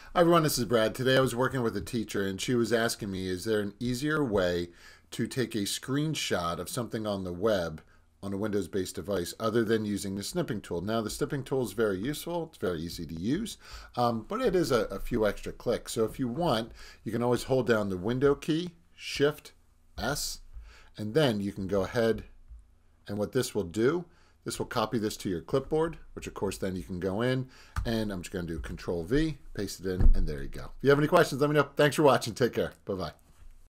Hi everyone, this is Brad. Today I was working with a teacher and she was asking me, is there an easier way to take a screenshot of something on the web on a Windows-based device other than using the snipping tool? Now the snipping tool is very useful, it's very easy to use, but it is a few extra clicks. So if you want, you can always hold down the window key, Shift S, and then you can go ahead and what this will do, this will copy this to your clipboard, which of course then you can go in, and I'm just going to do Control V, paste it in, and there you go. If you have any questions, let me know. Thanks for watching. Take care. Bye-bye.